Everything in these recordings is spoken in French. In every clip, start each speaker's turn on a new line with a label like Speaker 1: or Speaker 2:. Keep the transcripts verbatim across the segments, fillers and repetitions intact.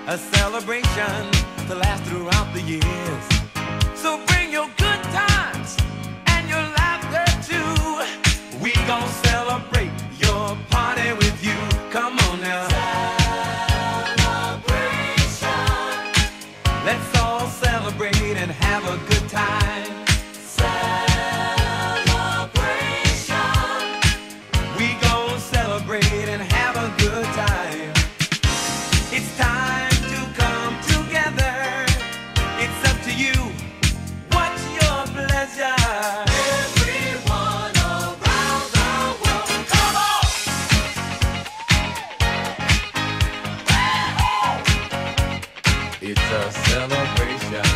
Speaker 1: a celebration to last throughout the years. So bring your good times and your laughter too. We gon' celebrate your party with you. Come on now. Celebration. Let's all celebrate and have a good time. Celebration. We gon' celebrate and have a good time. It's time to come together. It's up to you. What's your pleasure? Everyone around the world, come on! It's a celebration.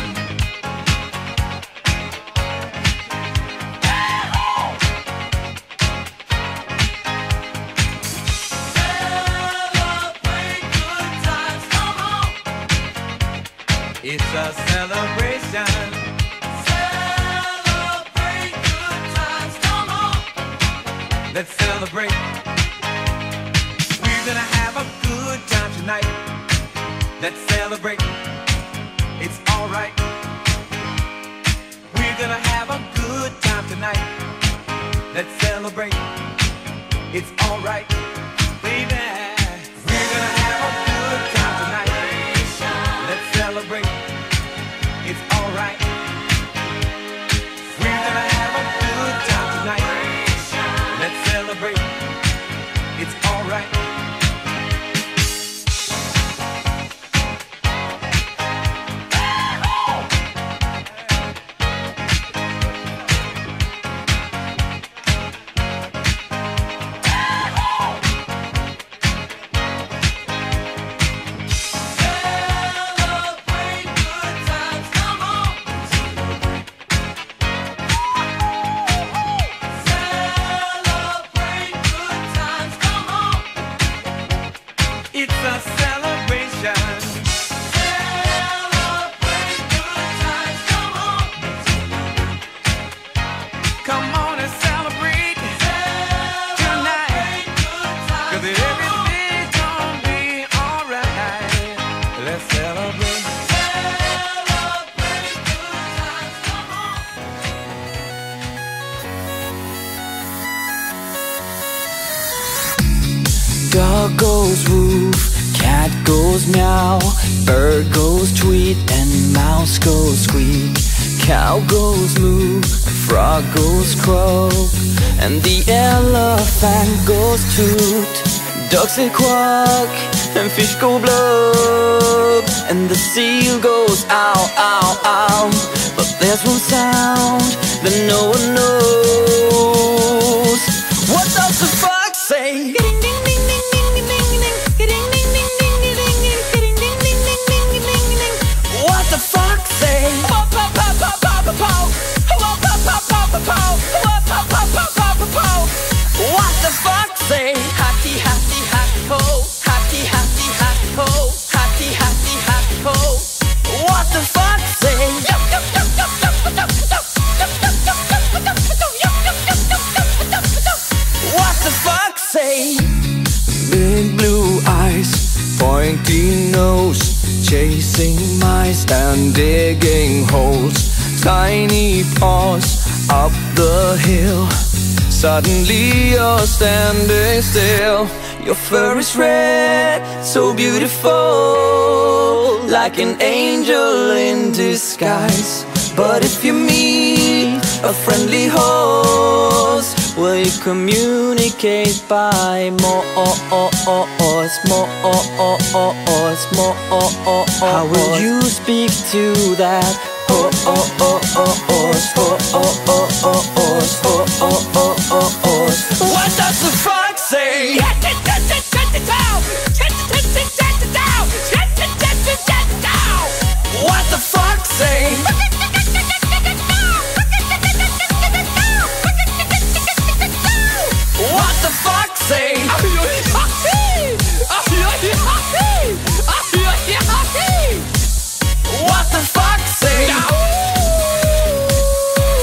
Speaker 1: Celebrate good times, come on! It's a celebration. Celebrate good times, come on! Let's celebrate. We're gonna have a good time tonight. Let's celebrate. It's alright. We're gonna have a good time tonight. Let's celebrate. It's alright, baby. We're gonna have a good time tonight. Let's celebrate. It's alright. We're gonna have a good time tonight. Let's celebrate. It's alright. It's a celebration. Celebrate good times, come on. Come on and celebrate tonight. Cause everything's gonna be alright. Let's celebrate. Celebrate good times, come on.
Speaker 2: Dog goes woof, cat goes meow, bird goes tweet, and mouse goes squeak. Cow goes moo, frog goes croak, and the elephant goes toot. Ducks say quack, and fish go blub, and the seal goes ow, ow, ow. But there's one sound that no one knows. What does the fox say? What the fox say? What the fox say? Happy, happy, happy ho. Happy, happy, happy ho. Happy, happy, happy ho. What the fox say? What the fox say? Big blue eyes, pointy nose, chasing mice and digging holes. Tiny paws up the hill. Suddenly you're standing still. Your fur is red, so beautiful, like an angel in disguise. But if you meet a friendly horse, will you communicate by more, more, more? How will you speak to that horse? What does the fox say? What the fox say? What the fox say? What the fox say?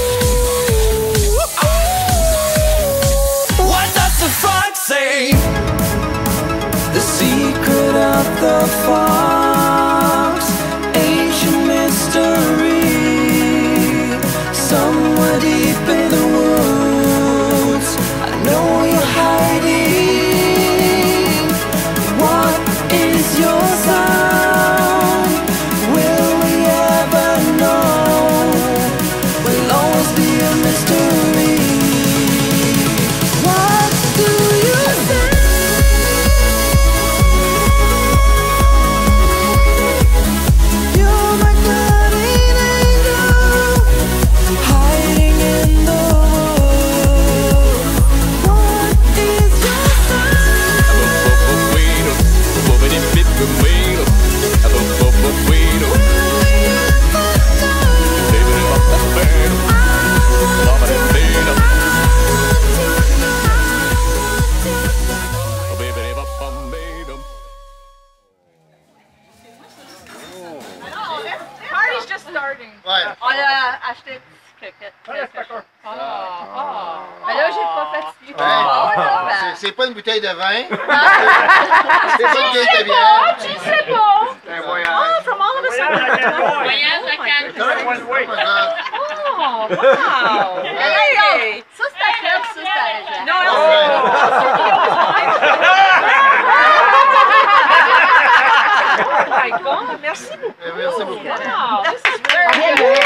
Speaker 2: What does the fox say?
Speaker 3: just starting.
Speaker 4: Ouais.
Speaker 3: On a acheté des petites croquettes. Ah, ah. Mais là, j'ai pas fatigué.
Speaker 4: Ouais. C'est pas une bouteille de vin. C'est pas une bouteille de bière.
Speaker 3: Tu sais pas. Oh, from all of a sudden.
Speaker 5: Voyage à Cannes.
Speaker 3: Oh, wow. Hey, ça, c'est ta crêpe, ça, c'est ta Réjean. Non, non, oh my God, merci beaucoup.
Speaker 4: Merci beaucoup.
Speaker 3: Wow, this is very good.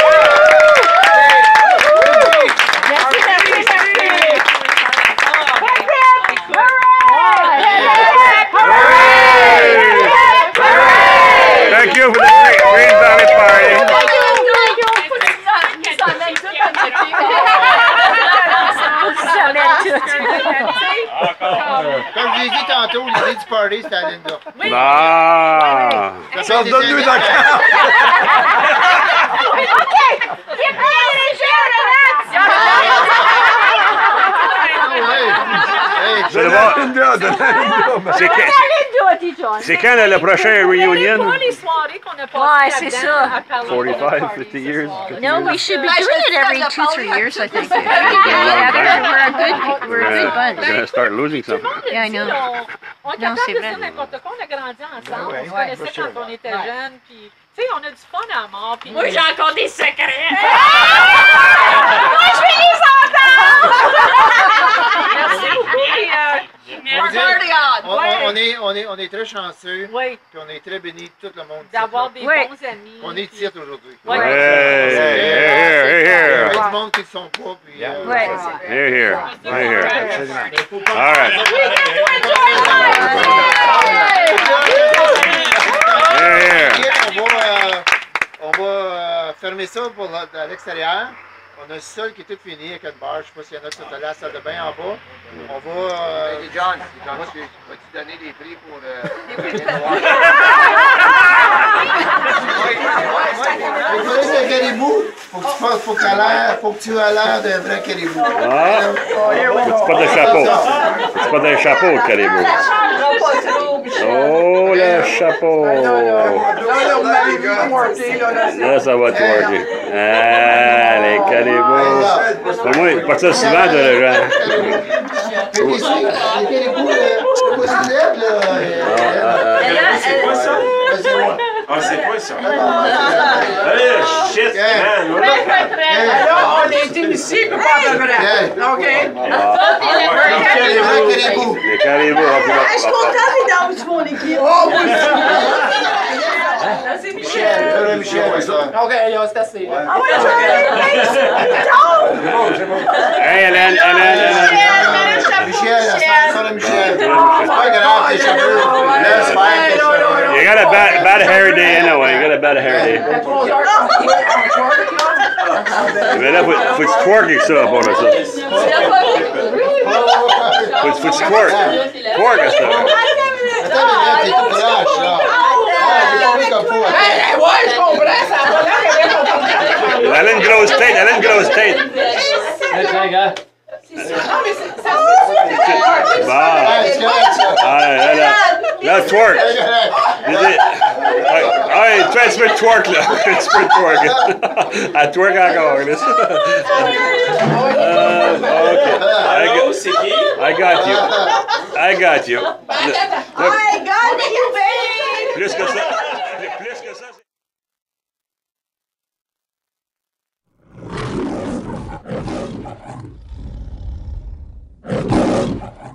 Speaker 6: Thank you for the Green Valley Party.
Speaker 4: Comme je l'ai dit tantôt, l'idée du party, c'était à Linda.
Speaker 6: Ah!
Speaker 4: Ça donne-nous une carte.
Speaker 6: C'est quand le prochain reunion?
Speaker 3: Les soirées qu'on a passées
Speaker 7: Ouais, c'est ça.
Speaker 6: forty-five, fifty years.
Speaker 7: No, we should be doing it every two, three years, I think. We're a good, we're a good bunch.
Speaker 6: We're gonna start losing some.
Speaker 7: Yeah, I know.
Speaker 3: On est
Speaker 7: Non,
Speaker 3: capable
Speaker 7: c'est
Speaker 3: de
Speaker 7: vrai.
Speaker 3: dire n'importe quoi, on a grandi ensemble,
Speaker 4: Ouais,
Speaker 3: on se
Speaker 4: ouais,
Speaker 3: connaissait
Speaker 4: for sure.
Speaker 3: quand on était jeunes, puis tu sais, on a du fun à mort. Puis
Speaker 5: Moi, j'ai encore des secrets.
Speaker 3: Moi, je vais les entendre! Merci beaucoup, puis euh,
Speaker 4: On, dit-
Speaker 3: party on!
Speaker 4: on-
Speaker 3: Ouais.
Speaker 4: on est, on, est, on est très chanceux,
Speaker 3: Oui,
Speaker 4: puis on est très bénis de tout le monde.
Speaker 3: d'avoir des
Speaker 7: Ouais.
Speaker 3: bons amis.
Speaker 4: On est
Speaker 3: puis-
Speaker 4: ici aujourd'hui.
Speaker 3: Ouais.
Speaker 6: Hey, hey, hey,
Speaker 4: Il y
Speaker 6: hey,
Speaker 4: a
Speaker 6: here.
Speaker 4: du monde qui ne le sont pas, puis... euh,
Speaker 7: Ouais.
Speaker 6: Here, here. Right here. All right. Here, here.
Speaker 4: On va, euh, on va euh, fermer ça pour la- à l'extérieur. On a le sol qui est tout fini avec une barre. Je ne sais pas s'il y en a qui sont allés à la salle de bain en bas. On va... Euh,
Speaker 8: John, John, tu- vas-tu donner des prix pour euh,
Speaker 4: il faut que un caribou. Faut que tu fasses, faut que tu aies l'air, faut que tu aies l'air d'un vrai caribou.
Speaker 6: Ah, c'est pas de chapeau. C'est pas d'un chapeau, le caribou. Oh, le chapeau. Là, ça va te worker. Ah, les caribous. Mais moi, pas ça souvent de les gens.
Speaker 4: Mais les les caribous, le pouce lève, là. euh,
Speaker 8: C'est quoi ça? Ah, c'est quoi ça? Hey, shit, man!
Speaker 4: Alors,
Speaker 9: on est ici, puis pas de vrai. OK?
Speaker 4: les vrais caribous.
Speaker 6: Les caribous.
Speaker 9: Je suis contente d'être dans sur mon équipe. Oh, oui!
Speaker 4: Michel, Michel, Michel, ça.
Speaker 9: OK, là, c'est assez. Ah oui,
Speaker 6: Hey, Hélène, Hélène, Hélène.
Speaker 4: Michel, ça sort de Michel. C'est pas grave, tes cheveux. Laisse faire tes cheveux.
Speaker 6: You got a bad, bad hair day anyway. You got a bad hair day. Mais là, faut, faut que tu twerk avec ça, pour ça. Faut, faut que tu twerk. Twerk à ça.
Speaker 4: Attends, mais t'es tout proche, là. Ah, j'ai compris comme faut.
Speaker 9: Ouais, je comprends, ça va là qu'elle est
Speaker 6: Elle a une grosse tête, elle a une grosse tête.
Speaker 9: Non, mais c'est ça se
Speaker 6: Bon.
Speaker 4: Ah, c'est correct, ça.
Speaker 6: Ah, là, là. Là, twerk. Je dis, hey, tu fais un petit peu de twerk, là. Un petit peu de twerk. Elle twerk encore, là. Euh, OK. I got,
Speaker 8: c'est qui?
Speaker 6: I got you. I got you. Look,
Speaker 9: I got you, baby!
Speaker 6: plus que ça. Plus que ça. c'est-